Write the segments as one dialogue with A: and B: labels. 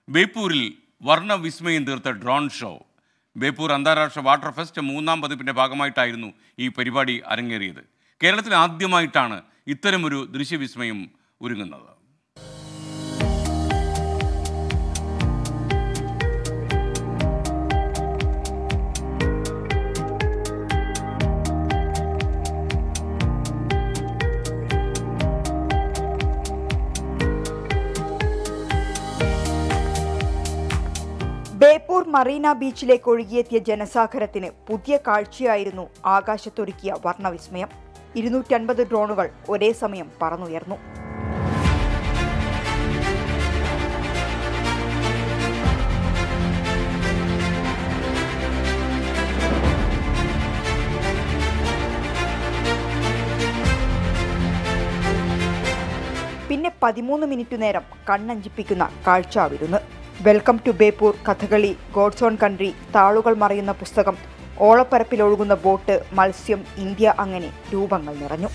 A: ബേപ്പൂരിൽ വർണ്ണവിസ്മയം തീർത്ത drone show. Beypore അന്താരാഷ്ട്ര water fest 3ാം പതിപ്പിൻ്റെ ഭാഗമായിട്ടായിരുന്നു ഈ പരിപാടി അരങ്ങേറിയത്. കേരളത്തിൽ ആദ്യമായിട്ടാണ് ഇത്തരമൊരു ദൃശ്യവിസ്മയം ഒരുങ്ങുന്നത്.
B: ബേപ്പൂർ മറീന ബീച്ചിലേക്ക് ഒഴുകിയെത്തിയ ജനസാഗരത്തിന് പുതിയ കാഴ്ചയായിരുന്നു ആകാശത്തൊരുക്കിയ വർണ്ണവിസ്മയം. 250 ഡ്രോണുകൾ ഒരേ സമയം പറന്നുയർന്നു. പിന്നെ 13 മിനിറ്റ് നേരം കണ്ണഞ്ചിപ്പിക്കുന്ന കാഴ്ചാവിരുന്ന്. Welcome to Beypore, Kathakali, God's own country, താളുകൾ മറയുന്ന പുസ്തകം, ഓളപ്പരപ്പിലൊഴുകുന്ന ബോട്ട്, മത്സ്യം, ഇന്ത്യ, അങ്ങനെ രൂപങ്ങൾ നിറഞ്ഞു.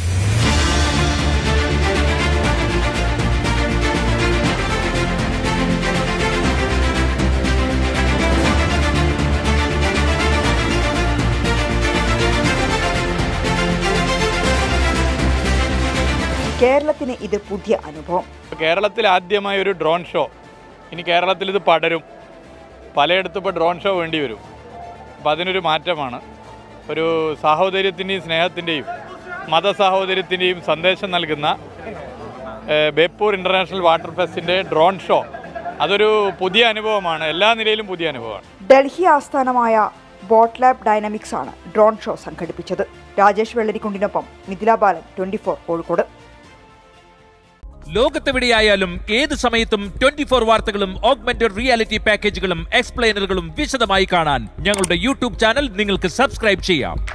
B: കേരളത്തിന് ഇത് പുതിയ അനുഭവം.
C: കേരളത്തിൽ ആദ്യമായ ഒരു ഡ്രോൺ ഷോ. ഇനി കേരളത്തിൽ ഇത് പടരും. പലയിടത്തും ഇപ്പോൾ ഡ്രോൺ ഷോ വേണ്ടി വരും. അപ്പം അതിനൊരു മാറ്റമാണ്. ഒരു സാഹോദര്യത്തിൻ്റെയും സ്നേഹത്തിൻ്റെയും മതസാഹോദര്യത്തിൻ്റെയും സന്ദേശം നൽകുന്ന ബേപ്പൂർ ഇൻ്റർനാഷണൽ വാട്ടർ ഫെസ്റ്റിൻ്റെ ഡ്രോൺ ഷോ അതൊരു പുതിയ അനുഭവമാണ്. എല്ലാ നിലയിലും പുതിയ അനുഭവമാണ്.
B: ഡൽഹി ആസ്ഥാനമായ ബോട്ട് ലാബ് ഡൈനാമിക്സ് ആണ് ഡ്രോൺ ഷോ സംഘടിപ്പിച്ചത്. രാജേഷ് വെള്ളരിക്കുണ്ടിനൊപ്പം മിഥില ബാലൻ, 24 കോഴിക്കോട്.
D: ലോകത്തെവിടെയായാലും ഏത് സമയത്തും 24 വാർത്തകളും ഓഗ്മെന്റഡ് റിയാലിറ്റി പാക്കേജുകളും എക്സ്പ്ലെയിനറുകളും വിശദമായി കാണാൻ ഞങ്ങളുടെ യൂട്യൂബ് ചാനൽ നിങ്ങൾക്ക് സബ്സ്ക്രൈബ് ചെയ്യാം.